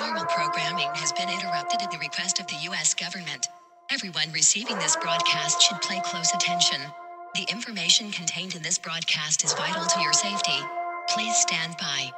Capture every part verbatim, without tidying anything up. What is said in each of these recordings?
normal programming has been interrupted at the request of the U S government. Everyone receiving this broadcast should pay close attention. The information contained in this broadcast is vital to your safety. Please stand by.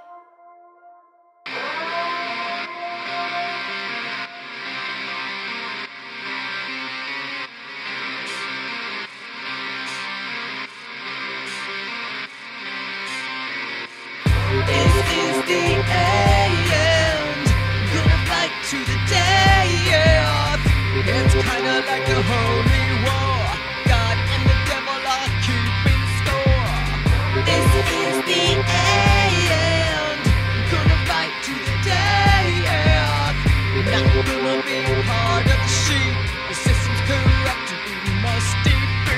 This is the end. Gonna fight to the death. It's kinda like a holy war. God and the devil are keeping score. This is the end. Gonna fight to the death. Not gonna be part of the sheep. The system's corrupt and we must defeat.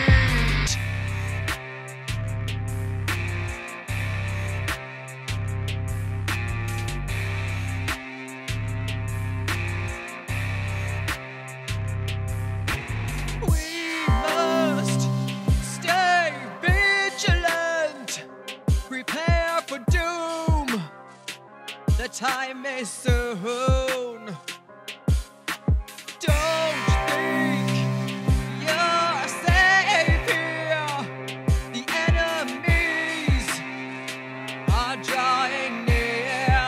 We must stay vigilant, prepare for doom. The time is soon. Don't think you're safe here. The enemies are drawing near.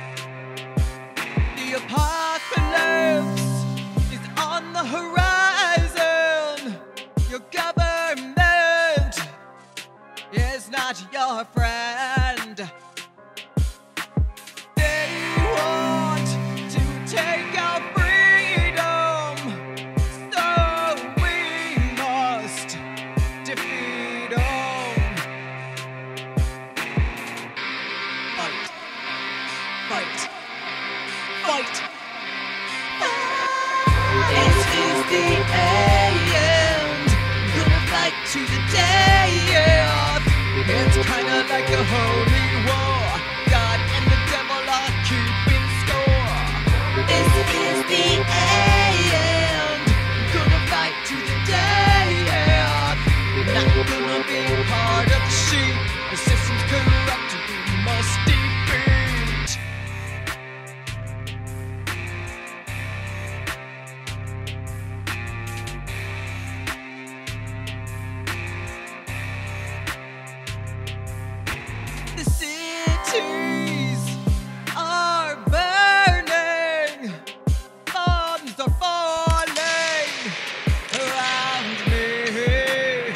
The apocalypse is on the horizon. Your government is not your friend. They want to take our freedom, so we must defeat them. Fight, fight, fight. This is the end. Gonna fight to the death. It's kinda like a holy war. God and the devil are keeping score. This is the end. Gonna fight to the death. Not gonna be part of the sheep. The system's corrupt and we must defeat. The cities are burning, bombs are falling around me.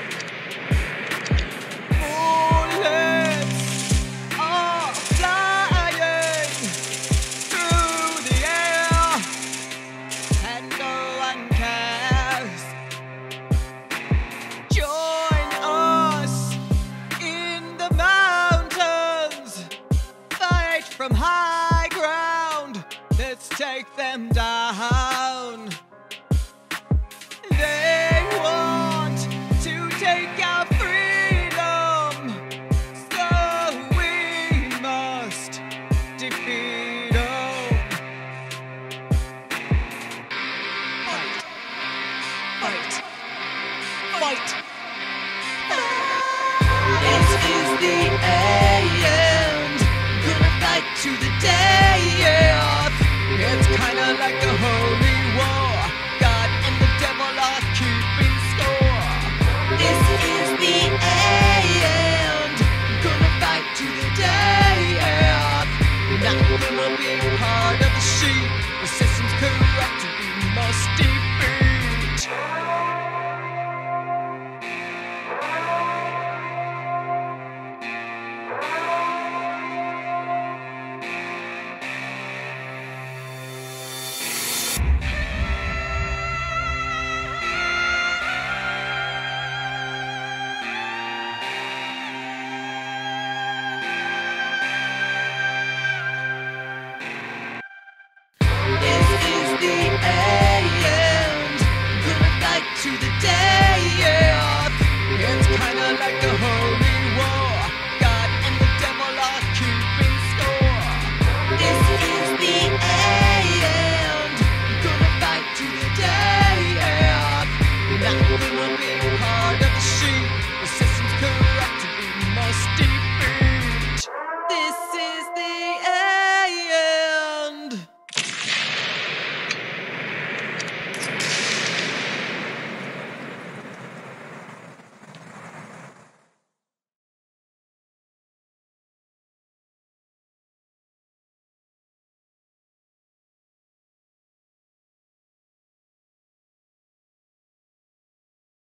Bullets are flying through the air, and no one cares. Join us in the mountains, fight from high ground. Let's take them down.